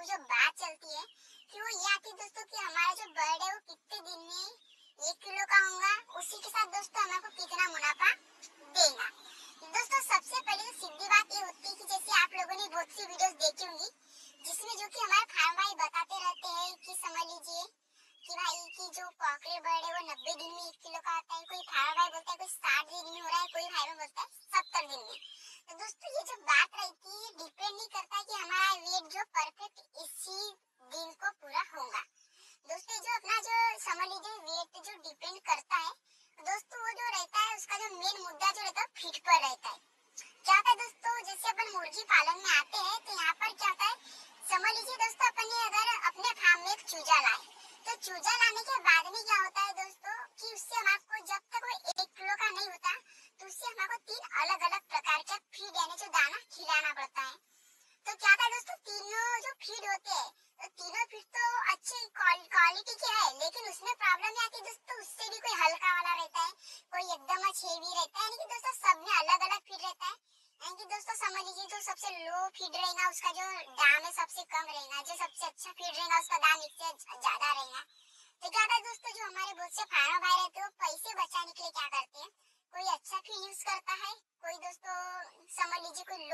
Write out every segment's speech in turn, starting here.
जो बात चलती है कि वो ये आती है दोस्तों कि हमारा जो बर्ड है वो कितने दिन में 1 किलो का होगा, उसी के साथ दोस्तों हमको कितना मुनाफा देगा। दोस्तों सबसे पहले सीधी बात ये होती है कि जैसे आप लोगों ने बहुत सी वीडियोस देखी होंगी जिसमें जो कि हमारे फार्म भाई बताते रहते हैं कि समझ लीजिए कि भाई की जो कॉकरेल बर्ड है वो 90 दिन में 1 किलो का आता है, कोई फार्म भाई बोलता है कोई 60 दिन में हो रहा है, कोई भाई में बोलता है 70 दिन में। तो दोस्तों ये जो बात रहती है डिपेंड नहीं करता कि हमारा वेट जो परफेक्ट इसी दिन को पूरा होगा। दोस्तों जो अपना जो समझ लीजिए वेट जो डिपेंड करता है दोस्तों वो जो रहता है उसका जो मेन मुद्दा जो रहता है फीड पर रहता है। क्या होता है दोस्तों जैसे अपन मुर्गी पालन में आते हैं तो यहाँ पर क्या होता है समझ लीजिए दोस्तों अपन ने अगर अपने फार्म में एक चूजा लाए तो चूजा लाने के बाद में क्या होता है दोस्तों कि उससे हमको जब तक वो 1 किलो का नहीं होता तो उससे हमको 3 अलग अलग प्रकार के फीड यानी जो दाना खिलाना पड़ता है। तो क्या था दोस्तों तीनों जो फीड होते हैं तो तीनों फीड तो अच्छी क्वालिटी के है, लेकिन उसमें प्रॉब्लम आती है दोस्तों उससे भी कोई हल्का वाला रहता है, कोई एकदम हेवी रहता है, यानी कि दोस्तों सब में अलग अलग फीड रहता है। यानी कि दोस्तों समझ लीजिए जो सबसे लो फीड रहेगा उसका जो दाम है सबसे कम रहेगा, जो सबसे अच्छा फीड रहेगा उसका दाम इससे ज्यादा रहेगा। तो क्या था दोस्तों जो हमारे बहुत से फार्मर भाई रहते हैं वो पैसे बचाने के लिए क्या करते हैं, कोई अच्छा फीड यूज करता है, कोई दोस्तों समझ लीजिए कोई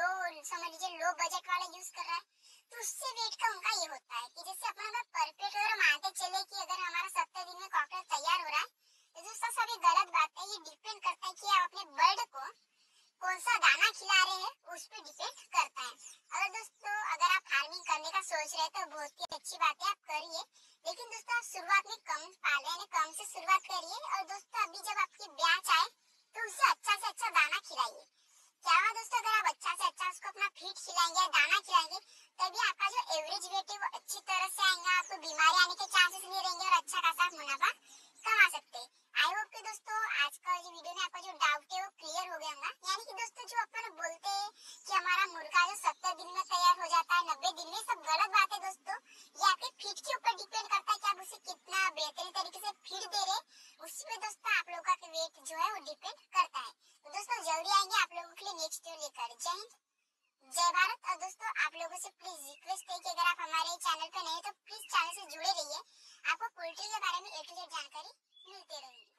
लो बजट वाला यूज कर रहा है। तो उससे वेट का उनका ये होता है कि जैसे अपन अगर परफेक्ट अगर मानते चले कि अगर हमारा 70 दिन में कॉकटेल तैयार हो रहा है तो दोस्तों सब गलत बात है। ये डिपेंड करता है कि आप अपने बर्ड को कौन सा दाना खिला रहे हैं उस पर डिपेंड करता है। अगर दोस्तों अगर आप फार्मिंग करने का सोच रहे हैं तो बहुत ही अच्छी बात है, आप करिए, लेकिन दोस्तों आप शुरुआत में कम पाले यानी कम से शुरुआत करिए और दोस्तों अभी जब आपकी ब्याच आए तो उसे अच्छा से अच्छा दाना खिलाइए। क्या हुआ दोस्तों अगर आप अच्छा से अच्छा उसको अपना फीड खिलाएंगे दाना खिलाएंगे तभी आपका जो एवरेज वेट है वो अच्छी तरह से आएगा, आपको बीमारी आने के चांसेस नहीं रहेंगे और अच्छा खासा आप मुनाफा कमा सकते हैं। आई होप कि दोस्तों आज का जो वीडियो में आपका जो डाउट है वो क्लियर हो गया होगा। यानी कि दोस्तों जो अपन बोलते हैं कि हमारा मुर्गा जो 70 दिन में तैयार हो जाता है 90 दिन में, सब गलत बात है दोस्तों। ये आपके फीड के ऊपर डिपेंड करता है कि आप उसे कितना बेहतरीन तरीके से फीड दे रहे, उसी पे दोस्तों आप लोगों का वेट जो है वो डिपेंड करता है। तो दोस्तों जल्दी आएंगे आप लोगों के लिए नेक्स्ट वीडियो लेकर। जय हिंद जय भारत। और दोस्तों आप लोगों से प्लीज रिक्वेस्ट है कि अगर आप हमारे चैनल पे नए तो प्लीज चैनल से जुड़े रहिए, आपको पोल्ट्री के बारे में A to Z जानकारी मिलती रहेगी।